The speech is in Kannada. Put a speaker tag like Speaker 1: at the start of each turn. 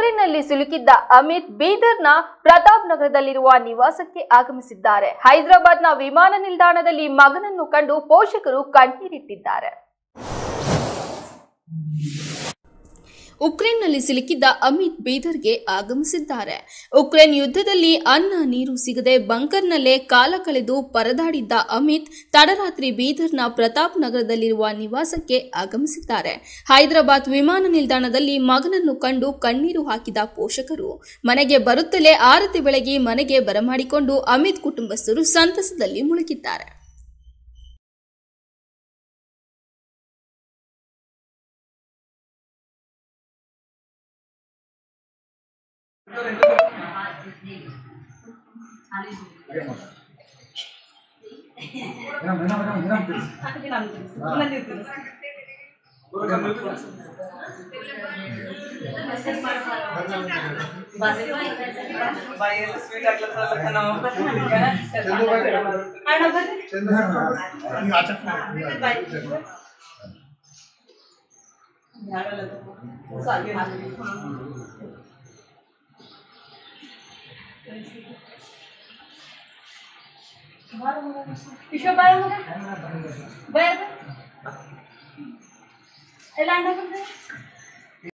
Speaker 1: ಉಕ್ರೇನ್ನಲ್ಲಿ ಸಿಲುಕಿದ್ದ ಅಮಿತ್ ಬೀದರ್ನ ಪ್ರತಾಪ್ ನಗರದಲ್ಲಿರುವ ನಿವಾಸಕ್ಕೆ ಆಗಮಿಸಿದ್ದಾರೆ. ಹೈದರಾಬಾದ್ನ ವಿಮಾನ ನಿಲ್ದಾಣದಲ್ಲಿ ಮಗನನ್ನು ಕಂಡು ಪೋಷಕರು ಕಣ್ಣೀರಿಟ್ಟಿದ್ದಾರೆ. ಉಕ್ರೇನ್ನಲ್ಲಿ ಸಿಲುಕಿದ್ದ ಅಮಿತ್ ಬೀದರ್ಗೆ ಆಗಮಿಸಿದ್ದಾರೆ. ಉಕ್ರೇನ್ ಯುದ್ಧದಲ್ಲಿ ಅನ್ನ ನೀರು ಸಿಗದೆ ಬಂಕರ್ನಲ್ಲೇ ಕಾಲ ಕಳೆದು ಪರದಾಡಿದ್ದ ಅಮಿತ್ ತಡರಾತ್ರಿ ಬೀದರ್ನ ಪ್ರತಾಪ್ ನಗರದಲ್ಲಿರುವ ನಿವಾಸಕ್ಕೆ ಆಗಮಿಸಿದ್ದಾರೆ. ಹೈದರಾಬಾದ್ ವಿಮಾನ ನಿಲ್ದಾಣದಲ್ಲಿ ಮಗನನ್ನು ಕಂಡು ಕಣ್ಣೀರು ಹಾಕಿದ ಪೋಷಕರು ಮನೆಗೆ ಬರುತ್ತಲೇ ಆರತಿ ಬೆಳಗಿ ಮನೆಗೆ ಬರಮಾಡಿಕೊಂಡು ಅಮಿತ್ ಕುಟುಂಬಸ್ಥರು ಸಂತಸದಲ್ಲಿ ಮುಳುಗಿದ್ದಾರೆ.